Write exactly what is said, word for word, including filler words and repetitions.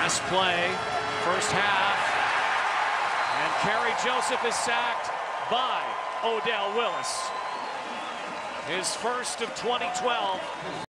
Last play, first half, and Kerry Joseph is sacked by Odell Willis. His first of twenty twelve.